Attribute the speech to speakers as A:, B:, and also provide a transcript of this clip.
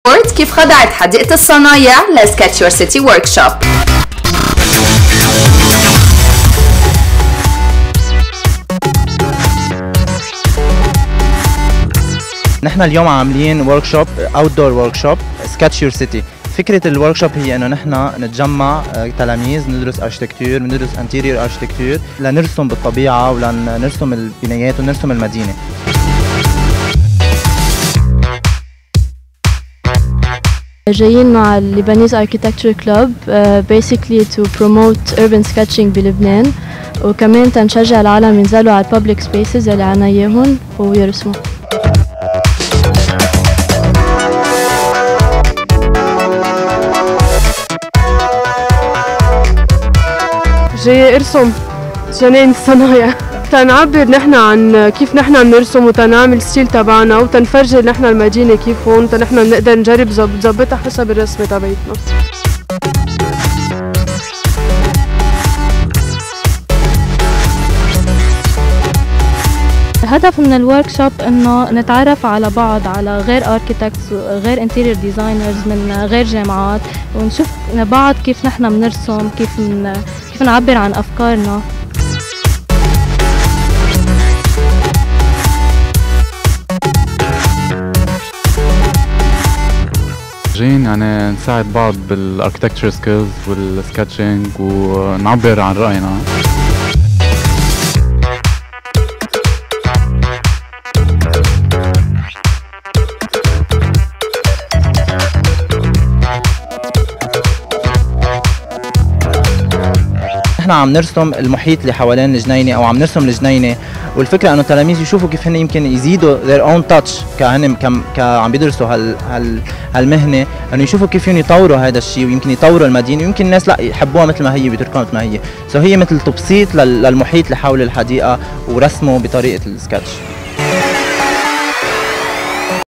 A: كيف خضعت حديقة الصنايع لسكتش يور سيتي وركشوب.
B: نحن اليوم عاملين وركشوب اوت دور وركشوب سكتش يور سيتي. فكرة الوركشوب هي انه نحن نتجمع تلاميذ ندرس اركتكتور، بندرس انتيريور اركتكتور لنرسم بالطبيعة ولنرسم البنايات ونرسم المدينة.
C: جايين مع اللبنانيز Architecture Club basically to promote urban sketching بلبنان، وكمان تنشجع العالم ينزلوا على public spaces اللي عنا اياهم ويرسموا.
D: جاي ارسم جنان الصنايع تنعبر نحن عن كيف نحن بنرسم وتنعمل ستيل تبعنا وتنفرجي نحن المدينة كيف هون نحن نقدر نجرب نظبطها حسب الرسمة تبعتنا.
C: الهدف من الوركشوب انه نتعرف على بعض، على غير اركيتكتس وغير انتيريور ديزاينرز من غير جامعات، ونشوف بعض كيف نحن بنرسم، كيف نعبر عن افكارنا.
E: جايين يعني نساعد بعض بالاركتكتشر سكيلز والسكتشنج ونعبر عن راينا.
B: نحن عم نرسم المحيط اللي حوالين الجنينة او عم نرسم الجنينة، والفكرة انه التلاميذ يشوفوا كيف هن يمكن يزيدوا their own touch كهن عم بيدرسوا هالمهنة، انه يشوفوا كيف يطوروا هذا الشيء ويمكن يطوروا المدينة، ويمكن الناس لا يحبوها مثل ما هي بيتركوها مثل ما هي. هي مثل تبسيط للمحيط اللي حول الحديقة ورسمه بطريقة السكتش.